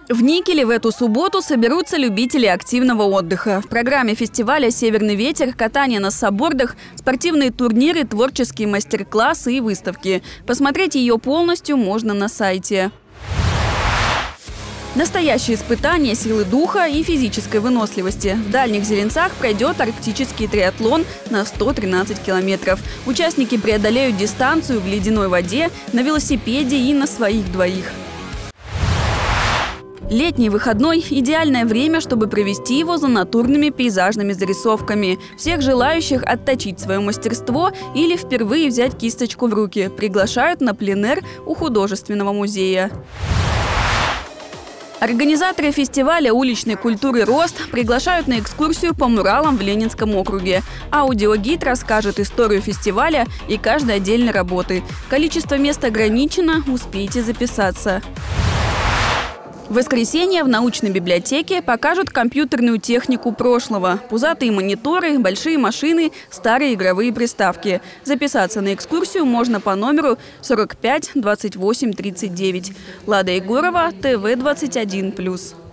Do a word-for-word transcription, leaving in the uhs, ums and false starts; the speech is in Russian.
В Никеле в эту субботу соберутся любители активного отдыха. В программе фестиваля «Северный ветер» катание на саббордах, спортивные турниры, творческие мастер-классы и выставки. Посмотреть ее полностью можно на сайте. Настоящее испытание силы духа и физической выносливости. В Дальних Зеленцах пройдет арктический триатлон на сто тринадцать километров. Участники преодолеют дистанцию в ледяной воде, на велосипеде и на своих двоих. Летний выходной – идеальное время, чтобы провести его за натурными пейзажными зарисовками. Всех желающих отточить свое мастерство или впервые взять кисточку в руки приглашают на пленэр у художественного музея. Организаторы фестиваля уличной культуры «Рост» приглашают на экскурсию по муралам в Ленинском округе. Аудиогид расскажет историю фестиваля и каждой отдельной работы. Количество мест ограничено, успейте записаться. В воскресенье в научной библиотеке покажут компьютерную технику прошлого. Пузатые мониторы, большие машины, старые игровые приставки. Записаться на экскурсию можно по номеру сорок пять двадцать восемь тридцать девять. Лада Егорова, ТВ двадцать один плюс.